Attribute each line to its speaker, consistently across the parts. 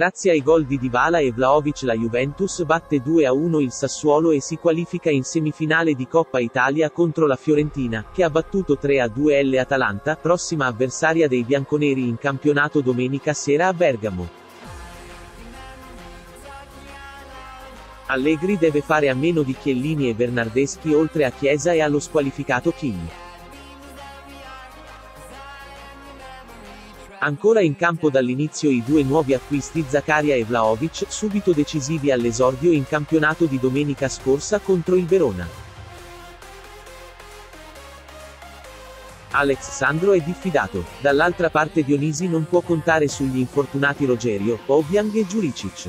Speaker 1: Grazie ai gol di Dybala e Vlahovic la Juventus batte 2-1 il Sassuolo e si qualifica in semifinale di Coppa Italia contro la Fiorentina, che ha battuto 3-2 l'Atalanta, prossima avversaria dei bianconeri in campionato domenica sera a Bergamo. Allegri deve fare a meno di Chiellini e Bernardeschi oltre a Chiesa e allo squalificato Kim. Ancora in campo dall'inizio i due nuovi acquisti Zakaria e Vlahovic, subito decisivi all'esordio in campionato di domenica scorsa contro il Verona. Alex Sandro è diffidato, dall'altra parte Dionisi non può contare sugli infortunati Rogerio, Obiang e Juricic.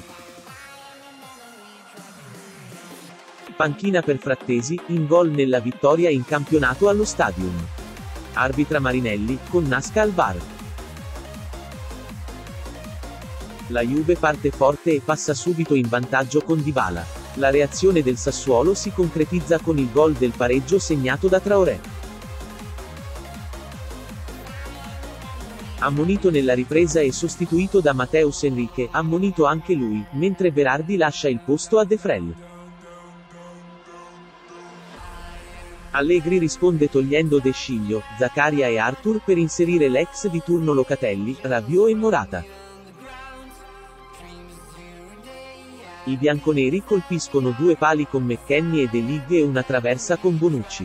Speaker 1: Panchina per Frattesi, in gol nella vittoria in campionato allo Stadium. Arbitra Marinelli, con Nasca al VAR. La Juve parte forte e passa subito in vantaggio con Dybala. La reazione del Sassuolo si concretizza con il gol del pareggio segnato da Traoré. Ammonito nella ripresa e sostituito da Mateus Henrique, ammonito anche lui, mentre Berardi lascia il posto a De Frel. Allegri risponde togliendo De Sciglio, Zakaria e Arthur per inserire l'ex di turno Locatelli, Rabiot e Morata. I bianconeri colpiscono due pali con McKennie e De Ligt e una traversa con Bonucci.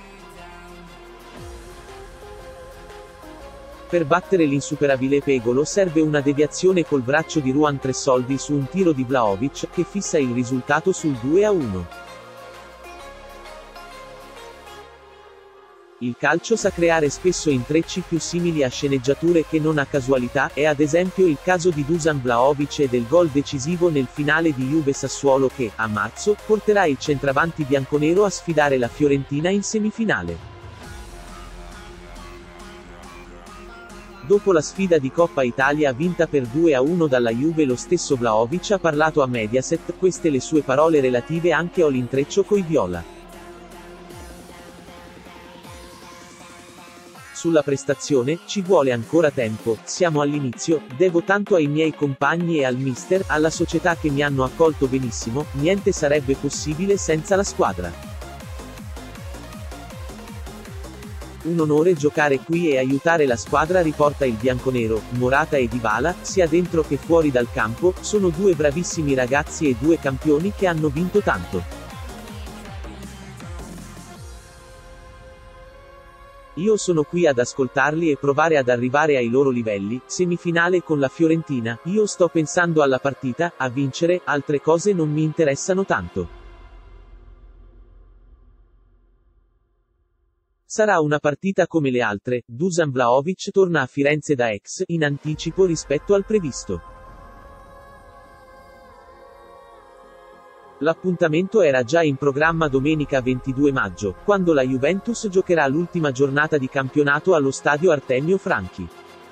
Speaker 1: Per battere l'insuperabile Pegolo serve una deviazione col braccio di Ruan Tressoldi su un tiro di Vlahovic, che fissa il risultato sul 2-1. Il calcio sa creare spesso intrecci più simili a sceneggiature che non a casualità, è ad esempio il caso di Dusan Vlahovic e del gol decisivo nel finale di Juve-Sassuolo che, a marzo, porterà il centravanti bianconero a sfidare la Fiorentina in semifinale. Dopo la sfida di Coppa Italia vinta per 2-1 dalla Juve lo stesso Vlahovic ha parlato a Mediaset, queste le sue parole relative anche all'intreccio coi viola. Sulla prestazione, ci vuole ancora tempo, siamo all'inizio, devo tanto ai miei compagni e al mister, alla società che mi hanno accolto benissimo, niente sarebbe possibile senza la squadra. Un onore giocare qui e aiutare la squadra, riporta il bianconero. Morata e Dybala, sia dentro che fuori dal campo, sono due bravissimi ragazzi e due campioni che hanno vinto tanto. Io sono qui ad ascoltarli e provare ad arrivare ai loro livelli. Semifinale con la Fiorentina, io sto pensando alla partita, a vincere, altre cose non mi interessano tanto. Sarà una partita come le altre. Dusan Vlahovic torna a Firenze da ex, in anticipo rispetto al previsto. L'appuntamento era già in programma domenica 22 maggio, quando la Juventus giocherà l'ultima giornata di campionato allo stadio Artemio Franchi,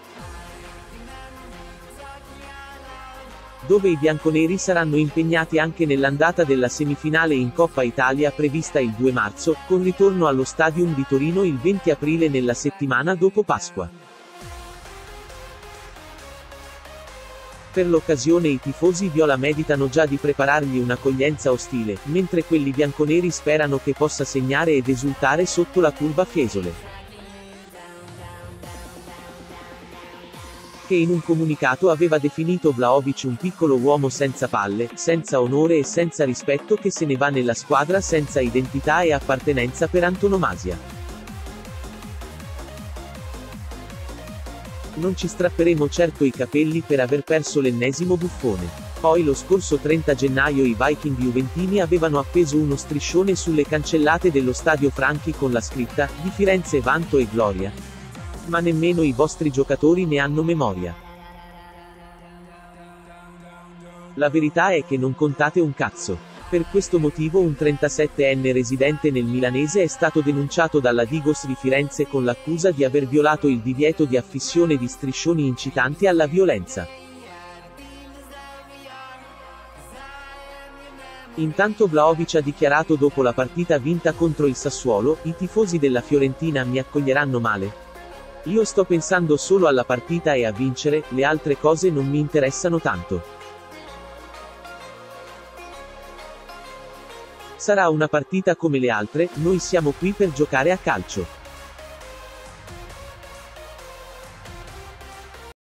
Speaker 1: dove i bianconeri saranno impegnati anche nell'andata della semifinale in Coppa Italia prevista il 2 marzo, con ritorno allo Stadium di Torino il 20 aprile nella settimana dopo Pasqua. Per l'occasione i tifosi viola meditano già di preparargli un'accoglienza ostile, mentre quelli bianconeri sperano che possa segnare ed esultare sotto la curva Fiesole. Che in un comunicato aveva definito Vlahovic un piccolo uomo senza palle, senza onore e senza rispetto che se ne va nella squadra senza identità e appartenenza per antonomasia. Non ci strapperemo certo i capelli per aver perso l'ennesimo buffone. Poi lo scorso 30 gennaio i Viking juventini avevano appeso uno striscione sulle cancellate dello stadio Franchi con la scritta, di Firenze vanto e gloria. Ma nemmeno i vostri giocatori ne hanno memoria. La verità è che non contate un cazzo. Per questo motivo un 37enne residente nel milanese è stato denunciato dalla Digos di Firenze con l'accusa di aver violato il divieto di affissione di striscioni incitanti alla violenza. Intanto Vlahovic ha dichiarato dopo la partita vinta contro il Sassuolo, i tifosi della Fiorentina mi accoglieranno male. Io sto pensando solo alla partita e a vincere, le altre cose non mi interessano tanto. Sarà una partita come le altre, noi siamo qui per giocare a calcio.